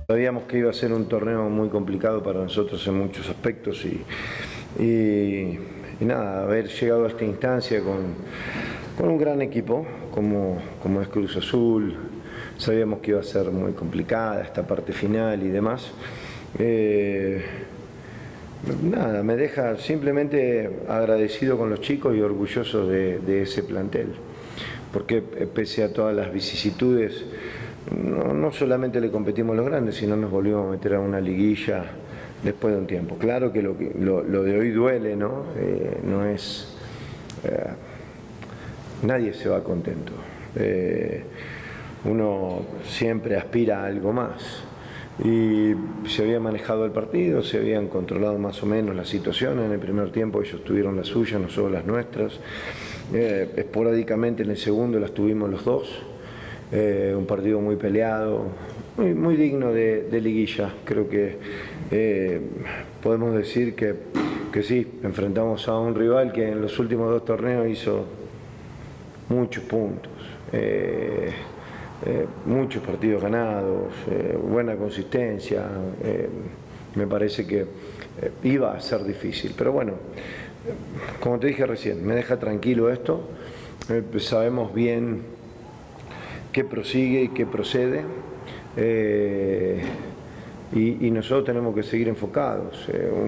Sabíamos que iba a ser un torneo muy complicado para nosotros en muchos aspectos y nada, haber llegado a esta instancia con un gran equipo como es Cruz Azul, sabíamos que iba a ser muy complicada esta parte final y demás. Nada, me deja simplemente agradecido con los chicos y orgulloso de ese plantel, porque pese a todas las vicisitudes, no solamente le competimos a los grandes, sino nos volvimos a meter a una liguilla después de un tiempo. Claro que lo de hoy duele, ¿no? No es... nadie se va contento. Uno siempre aspira a algo más. Y se había manejado el partido, se habían controlado más o menos las situaciones. En el primer tiempo ellos tuvieron las suyas, nosotros las nuestras. Esporádicamente en el segundo las tuvimos los dos. Un partido muy peleado, muy digno de liguilla. Creo que podemos decir que sí, enfrentamos a un rival que en los últimos dos torneos hizo muchos puntos. Muchos partidos ganados, buena consistencia. Me parece que iba a ser difícil, pero bueno, como te dije recién, me deja tranquilo esto. Sabemos bien qué prosigue y qué procede, y nosotros tenemos que seguir enfocados.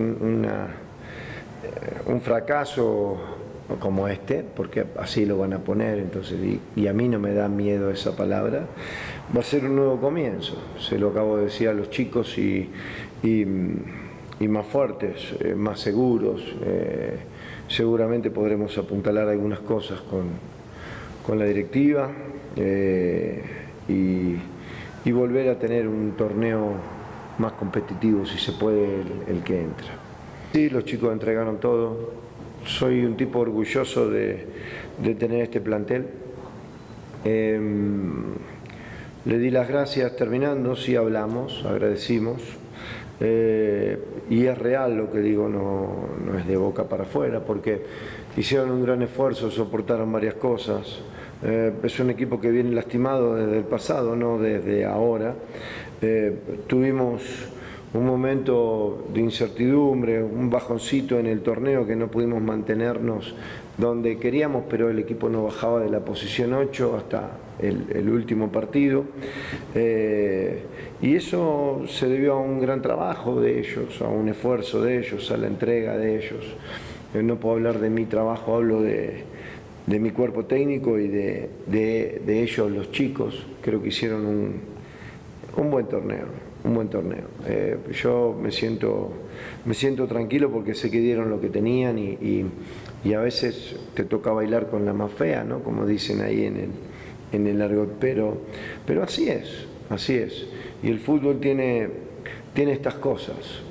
Un fracaso como este, porque así lo van a poner, entonces, y a mí no me da miedo esa palabra, va a ser un nuevo comienzo. Se lo acabo de decir a los chicos y más fuertes, más seguros. Seguramente podremos apuntalar algunas cosas con la directiva y volver a tener un torneo más competitivo, si se puede, el que entra. Sí, los chicos entregaron todo. Soy un tipo orgulloso de tener este plantel. Le di las gracias terminando, sí hablamos, agradecimos. Y es real lo que digo, no es de boca para afuera, porque hicieron un gran esfuerzo, soportaron varias cosas. Es un equipo que viene lastimado desde el pasado, no desde ahora. Tuvimos un momento de incertidumbre, un bajoncito en el torneo que no pudimos mantenernos donde queríamos, pero el equipo no bajaba de la posición 8 hasta el último partido. Y eso se debió a un gran trabajo de ellos, a un esfuerzo de ellos, a la entrega de ellos. No puedo hablar de mi trabajo, hablo de mi cuerpo técnico y de ellos, los chicos. Creo que hicieron un buen torneo, un buen torneo. Yo me siento tranquilo porque sé que dieron lo que tenían y a veces te toca bailar con la más fea, ¿no? Como dicen ahí en el argot, pero así es, así es. Y el fútbol tiene estas cosas,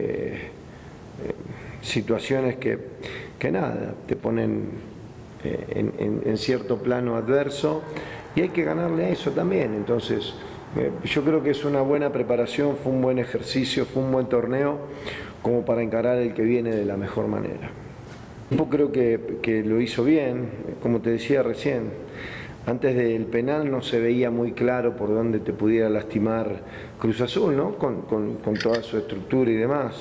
situaciones que nada, te ponen en cierto plano adverso y hay que ganarle a eso también. Entonces yo creo que es una buena preparación, fue un buen ejercicio, fue un buen torneo como para encarar el que viene de la mejor manera. Yo creo que lo hizo bien, como te decía recién. Antes del penal no se veía muy claro por dónde te pudiera lastimar Cruz Azul, ¿no? Con toda su estructura y demás.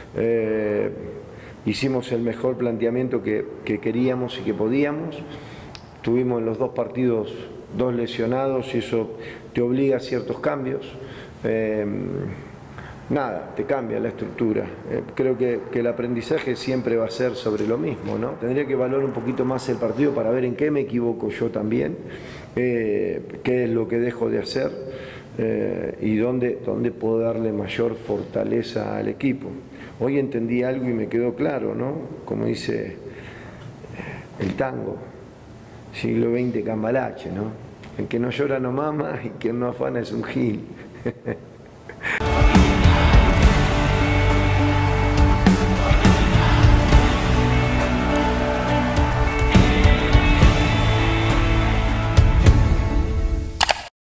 Hicimos el mejor planteamiento que queríamos y que podíamos. Tuvimos en los dos partidos 2 lesionados y eso te obliga a ciertos cambios. Nada, te cambia la estructura. Creo que el aprendizaje siempre va a ser sobre lo mismo, ¿no? Tendría que valorar un poquito más el partido para ver en qué me equivoco yo también, qué es lo que dejo de hacer y dónde puedo darle mayor fortaleza al equipo. Hoy entendí algo y me quedó claro, ¿no? Como dice el tango, siglo XX Cambalache, ¿no? El que no llora no mama y quien no afana es un gil.